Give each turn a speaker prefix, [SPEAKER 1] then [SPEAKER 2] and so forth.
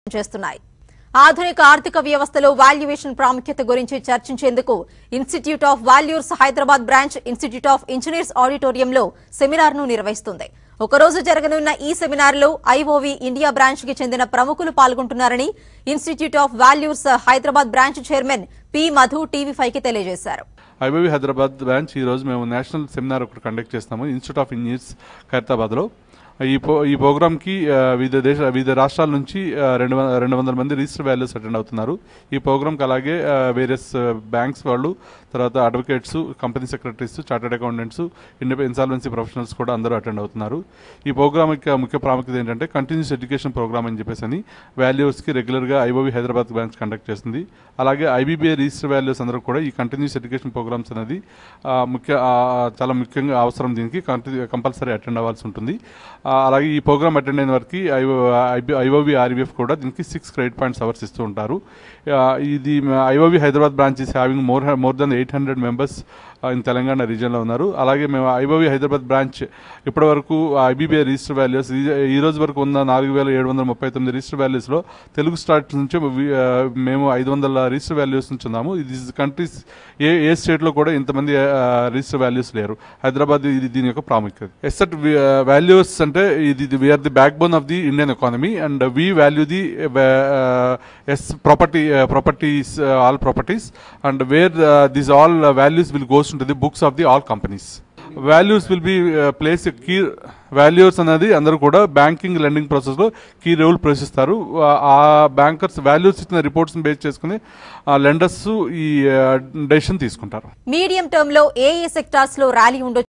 [SPEAKER 1] చేస్తున్నాయి. ఆధునిక ఆర్థిక వ్యవస్థలో వాల్యుయేషన్ ప్రాముఖ్యత గురించి చర్చించేందుకు institute of valuers Hyderabad branch institute of engineers ఆడిటోరియంలో సెమినార్ను నిర్వహిస్తుంది. ఒకరోజు జరగనున్న ఈ సెమినార్లో ఐఓవి ఇండియా బ్రాంచ్ కి చెందిన ప్రముఖులు పాల్గొంటున్నారని institute of valuers Hyderabad branch chairman P Madhu TV5 కి తెలియజేశారు.
[SPEAKER 2] ఐఓవి హైదరాబాద్ బ్రాంచ్ ఈ రోజు మేము నేషనల్ సెమినార్ ఒకటి కండక్ట్ చేస్తాము ఇన్స్టిట్యూట్ ఆఫ్ ఇంజనీర్స్ ఖైరతాబాద్లో. ఈ ప్రోగ్రామ్కి వివిధ రాష్ట్రాల నుంచి 200 మంది రిజిస్టర్ వాల్యూస్ అటెండ్ అవుతున్నారు. ఈ ప్రోగ్రామ్కి అలాగే వేరియస్ బ్యాంక్స్ వాళ్ళు, తర్వాత advocates, company secretaries, chartered accountants, insolvency professionals కూడా అందరూ అటెండ్ అవుతున్నారు. ఈ ప్రోగ్రామ్ యొక్క ముఖ్య ప్రాముఖ్యత ఏంటంటే కంటిన్యూస్ ఎడ్యుకేషన్ ప్రోగ్రామ్ అని చెప్పేసి వాల్యూస్కి రెగ్యులర్గా ఐఓవి హైదరాబాద్ బ్రాంచ్ కండక్ట్ చేస్తుంది. అలాగే ఐబీబీఐ రిజిస్టర్ వాల్యూస్ అందరూ కూడా ఈ కంటిన్యూస్ ఎడ్యుకేషన్ ప్రోగ్రామ్స్ అనేది చాలా ముఖ్యంగా అవసరం. దీనికి కంపల్సరీ అటెండ్ అవ్వాల్సి ఉంటుంది. అలాగే ఈ ప్రోగ్రామ్ అటెండ్ అయిన వారికి ఐఓవి ఆర్వీఎఫ్ కూడా దీనికి 6 క్రెడిట్ పాయింట్స్ అవర్స్ ఇస్తూ ఉంటారు. ఇది IOV Hyderabad branch is having more than 800 members in Telangana రీజియన్లో ఉన్నారు. అలాగే మేము ఐఓవి హైదరాబాద్ బ్రాంచ్ ఇప్పటి వరకు ఐబీబీఐ రిజిస్టర్ వాల్యూస్ ఈ రోజు వరకు ఉన్న 4739 రిజిస్టర్ వాల్యూస్లో తెలుగు స్టార్ట్స్ నుంచి మేము 500 రిజిస్టర్ వాల్యూస్ నుంచి ఉన్నాము. ఇది కంట్రీస్ ఏ స్టేట్లో కూడా ఇంతమంది రిజిస్టర్ వాల్యూస్ లేరు. హైదరాబాద్ ఇది దీని యొక్క ప్రాముఖ్యత. ఎస్సెట్ వాల్యూస్ అంటే ఇది we are the backbone of the Indian economy and we value the properties, all properties, and where these all values will goes into the books of the all companies. Values will be place a key values అనేది అందరూ కూడా banking lending ప్రాసెస్లో key role పోషిస్తారు. ఆ bankers values ఇచ్చిన reports base చేసుకుని lenders ఈ decision తీసుకుంటారు.
[SPEAKER 1] మీడియం టర్మ్ లో ఏ సెక్టార్స్ లో ర్యాలీ ఉండొచ్చు.